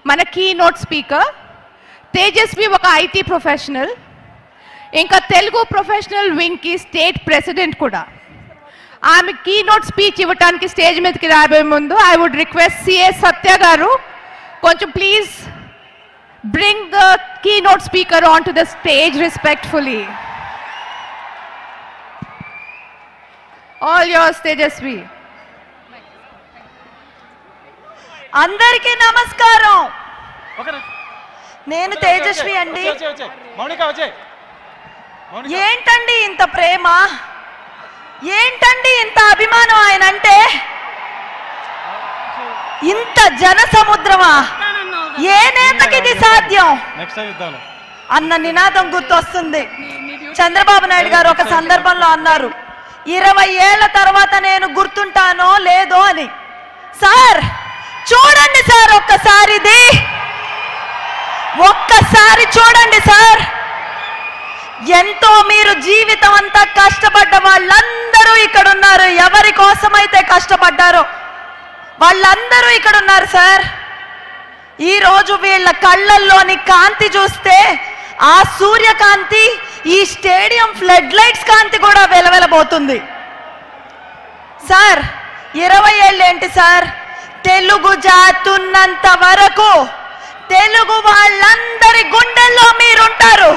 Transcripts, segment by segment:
మన keynote speaker Tejaswi ఒక IT professional, ఇంకా తెలుగు ప్రొఫెషనల్ వింగ్కి స్టేట్ ప్రెసిడెంట్ కూడా. ఆమె కీనోట్ స్పీచ్ ఇవ్వడానికి స్టేజ్ మీదకి రాబోయే ముందు I would request CA Satya garu కొంచెం please bring the keynote speaker on to the stage respectfully. All yours Tejaswi. అందరికీ నమస్కారం. నేను తేజస్వి అండి. ఏంటండి ఇంత ప్రేమ, ఏంటండి ఇంత అభిమానం ఆయన అంటే? ఇంత జన సముద్రమా? ఏ నేతకి ఇది సాధ్యం అన్న నినాదం గుర్తొస్తుంది. చంద్రబాబు నాయుడు గారు ఒక సందర్భంలో అన్నారు, 20 ఏళ్ల తర్వాత నేను గుర్తుంటానో లేదో అని. సార్ చూడండి సార్, ఒక్కసారి చూడండి సార్. ఎంతో మీరు జీవితం అంతా కష్టపడ్డ వాళ్ళందరూ ఇక్కడ ఉన్నారు. ఎవరి కోసమైతే కష్టపడ్డారో వాళ్ళందరూ ఇక్కడ ఉన్నారు సార్. ఈరోజు వీళ్ళ కళ్ళల్లోని కాంతి చూస్తే ఆ సూర్యకాంతి ఈ స్టేడియం ఫ్లడ్ లైట్స్ కాంతి కూడా వెలవెలబోతుంది సార్. 20 ఏళ్ళేంటి సార్, తెలుగు జాతున్నంత వరకు తెలుగు వాళ్ళందరి గుండెల్లో మీరుంటారు.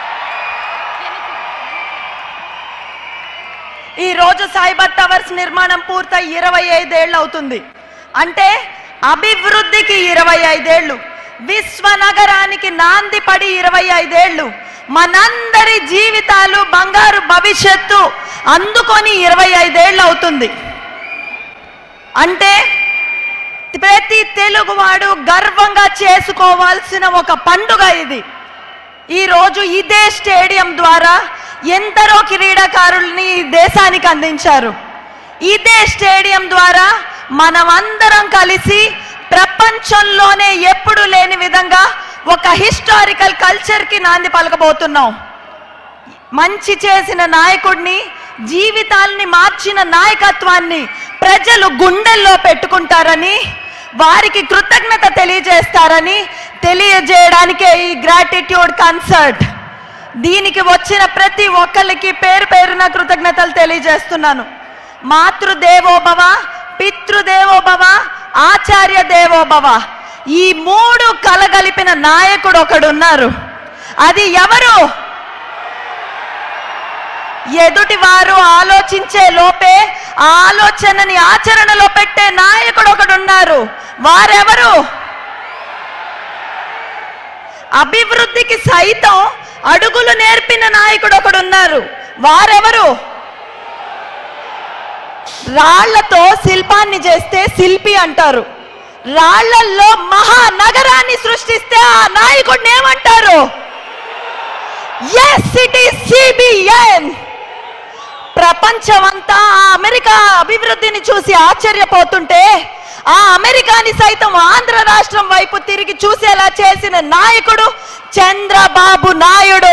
ఈరోజు సైబర్ టవర్స్ నిర్మాణం పూర్తయి 25 ఏళ్ళు అవుతుంది. అంటే అభివృద్ధికి 25 ఏళ్ళు, విశ్వనగరానికి నాంది పడి 25 ఏళ్ళు, మనందరి జీవితాలు బంగారు భవిష్యత్తు అందుకొని 25 ఏళ్ళు అవుతుంది. అంటే ప్రతి తెలుగువాడు గర్వంగా చేసుకోవాల్సిన ఒక పండుగ ఇది. ఈరోజు ఇదే స్టేడియం ద్వారా ఎందరో క్రీడాకారుల్ని దేశానికి అందించారు. ఇదే స్టేడియం ద్వారా మనమందరం కలిసి ప్రపంచంలోనే ఎప్పుడు లేని విధంగా ఒక హిస్టారికల్ కల్చర్కి నాంది పలకబోతున్నాం. మంచి చేసిన నాయకుడిని, జీవితాల్ని మార్చిన నాయకత్వాన్ని ప్రజలు గుండెల్లో పెట్టుకుంటారని, వారికి కృతజ్ఞత తెలియజేస్తారని తెలియజేయడానికే ఈ గ్రాటిట్యూడ్ కన్సర్ట్. దీనికి వచ్చిన ప్రతి ఒక్కరికి పేరు పేరున కృతజ్ఞతలు తెలియజేస్తున్నాను. మాతృదేవోభవ, పితృదేవోభవ, ఆచార్య దేవోభవ, ఈ 3 కలగలిపిన నాయకుడు ఒకడున్నారు. అది ఎవరు? ఎదుటి వారు ఆలోచించే లోపే ఆ ఆలోచనని ఆచరణలో పెట్టే నాయకుడు ఒకడున్నారు. వారెవరు? అభివృద్ధికి సైతం అడుగులు నేర్పిన నాయకుడు ఒకడున్నారు. వారెవరు? రాళ్లతో శిల్పాన్ని చేస్తే శిల్పి అంటారు. రాళ్లల్లో మహానగరాన్ని సృష్టిస్తే ఆ నాయకుడిని ఏమంటారు? yes it is CBN. ప్రపంచమంతా ఆ అమెరికా అభివృద్ధిని చూసి ఆశ్చర్యపోతుంటే ఆ అమెరికాని సైతం ఆంధ్ర రాష్ట్రం వైపు తిరిగి చూసేలా చేసిన నాయకుడు చంద్రబాబు నాయుడు.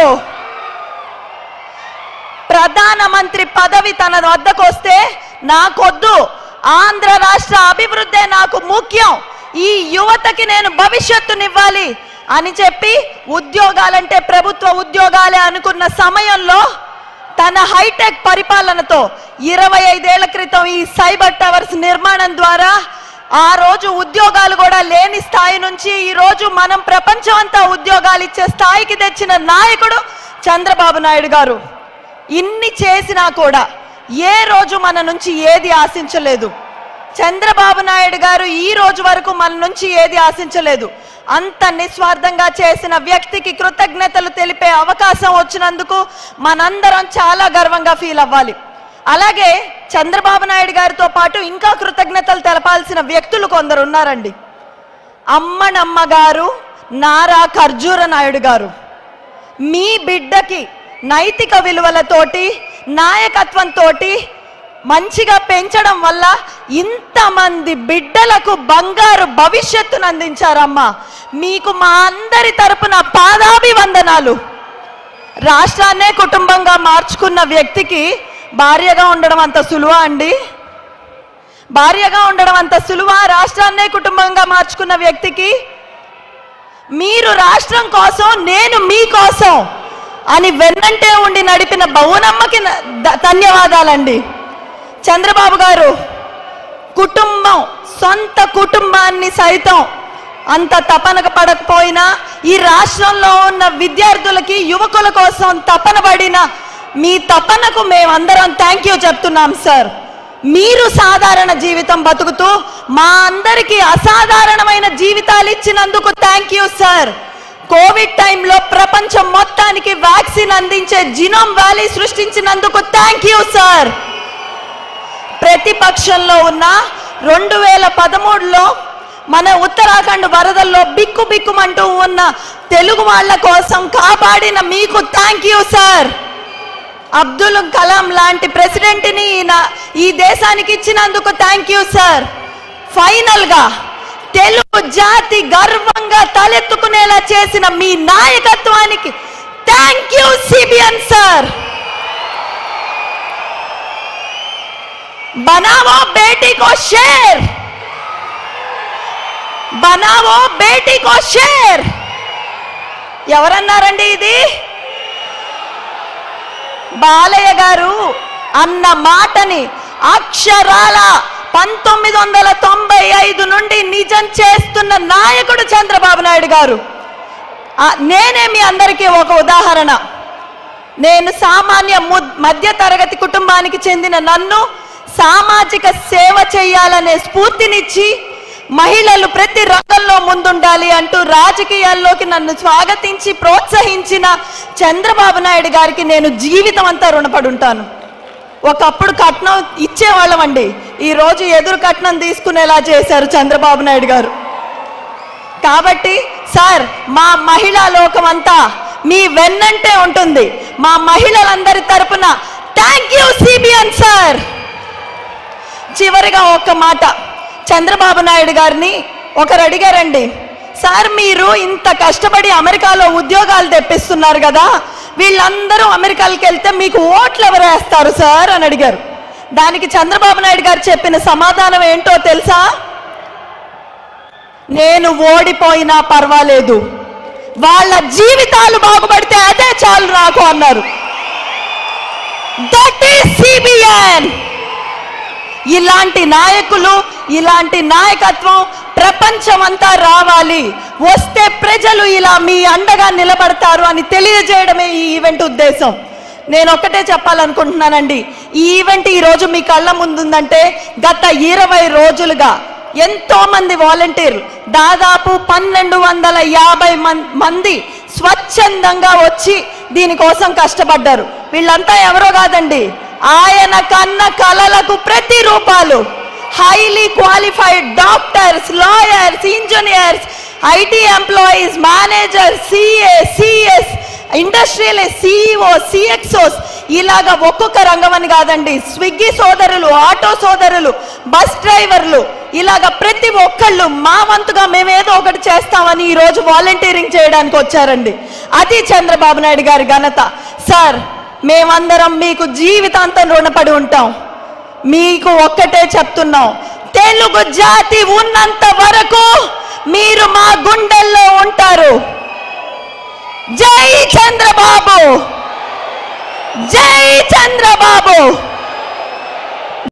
ప్రధానమంత్రి పదవి తన వద్దకు వస్తే నాకొద్దు, ఆంధ్ర రాష్ట్ర అభివృద్ధే నాకు ముఖ్యం, ఈ యువతకి నేను భవిష్యత్తునివ్వాలి అని చెప్పి ఉద్యోగాలంటే ప్రభుత్వ ఉద్యోగాలే అనుకున్న సమయంలో తన హైటెక్ పరిపాలనతో 25 ఏళ్ల క్రితం ఈ సైబర్ టవర్స్ నిర్మాణం ద్వారా ఆ రోజు ఉద్యోగాలు కూడా లేని స్థాయి నుంచి ఈ రోజు మనం ప్రపంచం అంతా ఉద్యోగాలు ఇచ్చే స్థాయికి తెచ్చిన నాయకుడు చంద్రబాబు నాయుడు గారు. ఇన్ని చేసినా కూడా ఏ రోజు మన నుంచి ఏది ఆశించలేదు. చంద్రబాబు నాయుడు గారు ఈ రోజు వరకు మన నుంచి ఏది ఆశించలేదు. అంత నిస్వార్థంగా చేసిన వ్యక్తికి కృతజ్ఞతలు తెలిపే అవకాశం వచ్చినందుకు మనందరం చాలా గర్వంగా ఫీల్ అవ్వాలి. అలాగే చంద్రబాబు నాయుడు గారితో పాటు ఇంకా కృతజ్ఞతలు తెలపాల్సిన వ్యక్తులు కొందరు ఉన్నారండి. అమ్మనమ్మ గారు, నారా ఖర్జూర నాయుడు గారు, మీ బిడ్డకి నైతిక విలువలతోటి, నాయకత్వంతో మంచిగా పెంచడం వల్ల ఇంతమంది బిడ్డలకు బంగారు భవిష్యత్తును అందించారమ్మా. మీకు మా అందరి తరపున పాదాభివందనాలు. రాష్ట్రాన్నే కుటుంబంగా మార్చుకున్న వ్యక్తికి భార్యగా ఉండడం అంత సులువా అండి? భార్యగా ఉండడం అంత సులువా? రాష్ట్రాన్నే కుటుంబంగా మార్చుకున్న వ్యక్తికి మీరు రాష్ట్రం కోసం, నేను మీకోసం అని వెన్నంటే ఉండి నడిపిన బౌనమ్మకి ధన్యవాదాలండి. చంద్రబాబు గారు కుటుంబం, సొంత కుటుంబాన్ని సైతం అంత తపన పడకపోయినా ఈ రాష్ట్రంలో ఉన్న విద్యార్థులకి, యువకుల కోసం తపన పడిన మీ తపనకు మేమందరం థ్యాంక్ యూ చెప్తున్నాం సార్. మీరు సాధారణ జీవితం బతుకుతూ మా అందరికీ అసాధారణమైన జీవితాలు ఇచ్చినందుకు థ్యాంక్ యూ సార్. కోవిడ్ టైంలో ప్రపంచం మొత్తానికి వ్యాక్సిన్ అందించే జినోమ్ వ్యాలీ సృష్టించినందుకు థ్యాంక్ యూ సార్. ప్రతిపక్షంలో ఉన్న 2013లో మన ఉత్తరాఖండ్ వరదల్లో బిక్కు బిక్కుమంటూ ఉన్న తెలుగు వాళ్ళ కోసం కాపాడిన మీకు thank you sir. Abdul Kalam లాంటి ప్రెసిడెంట్ని ఈ దేశానికి ఇచ్చినందుకు థ్యాంక్ యూ సార్. ఫైనల్గా తెలుగు జాతి గర్వంగా తలెత్తుకునేలా చేసిన మీ నాయకత్వానికి థ్యాంక్ యూ సిబిఎన్ సార్. बनाओ बेटी को शेर, बनाओ बेटी को शेर. ఎవరన్నారండి ఇది? బాలయ్య గారు అన్న మాటని అక్షరాల 1995 నుండి నిజం చేస్తున్న నాయకుడు చంద్రబాబు నాయుడు గారు. నేనే మీ అందరికీ ఒక ఉదాహరణ. నేను సామాన్య మధ్య తరగతి కుటుంబానికి చెందిన నన్ను సామాజిక సేవ చేయాలనే స్ఫూర్తినిచ్చి మహిళలు ప్రతి రంగంలో ముందుండాలి అంటూ రాజకీయాల్లోకి నన్ను స్వాగతించి ప్రోత్సహించిన చంద్రబాబు నాయుడు గారికి నేను జీవితం అంతా రుణపడి ఉంటాను. ఒకప్పుడు కట్నం ఇచ్చేవాళ్ళమండి, ఈరోజు ఎదురు కట్నం తీసుకునేలా చేశారు చంద్రబాబు నాయుడు గారు. కాబట్టి సార్, మా మహిళా లోకం అంతా మీ వెన్నంటే ఉంటుంది. మా మహిళలందరి తరపున థ్యాంక్ యూ సిబిఎన్ సార్. చివరిగా ఒక మాట, చంద్రబాబు నాయుడు గారిని ఒకరు అడిగారండి, సార్ మీరు ఇంత కష్టపడి అమెరికాలో ఉద్యోగాలు తెప్పిస్తున్నారు కదా, వీళ్ళందరూ అమెరికాకి వెళ్తే మీకు ఓట్లు ఎవరు వేస్తారు సార్ అని అడిగారు. దానికి చంద్రబాబు నాయుడు గారు చెప్పిన సమాధానం ఏంటో తెలుసా? నేను ఓడిపోయినా పర్వాలేదు, వాళ్ళ జీవితాలు బాగుపడితే అదే చాలు నాకు అన్నారు. That is CBN. ఇలాంటి నాయకులు, ఇలాంటి నాయకత్వం ప్రపంచమంతా రావాలి, వస్తే ప్రజలు ఇలా మీ అండగా నిలబడతారు అని తెలియజేయడమే ఈ ఈవెంట్ ఉద్దేశం. నేను ఒక్కటే చెప్పాలనుకుంటున్నానండి, ఈ ఈవెంట్ ఈరోజు మీ కళ్ళ ముందుందంటే గత 20 రోజులుగా ఎంతో మంది వాలంటీర్లు, దాదాపు 1250 మంది స్వచ్ఛందంగా వచ్చి దీనికోసం కష్టపడ్డారు. వీళ్ళంతా ఎవరో కాదండి, ఆయన కన్న కలలకు ప్రతిరూపాలు. Highly qualified doctors, lawyers, engineers, IT employees, managers, CA, CS, industrial CEO, CXOs, ఇలాగా ఒక్కొక్క రంగం అని కాదండి, స్విగ్గీ సోదరులు, ఆటో సోదరులు, బస్ డ్రైవర్లు, ఇలాగా ప్రతి ఒక్కళ్ళు మా వంతుగా మేమేదో ఒకటి చేస్తామని ఈరోజు వాలంటీరింగ్ చేయడానికి వచ్చారండి. అది చంద్రబాబు నాయుడు గారి ఘనత. సార్, మేమందరం మీకు జీవితాంతం రుణపడి ఉంటాం. మీకు ఒక్కటే చెప్తున్నాం, తెలుగు జాతి ఉన్నంత వరకు మీరు మా గుండెల్లో ఉంటారు. జై చంద్రబాబు, జై చంద్రబాబు.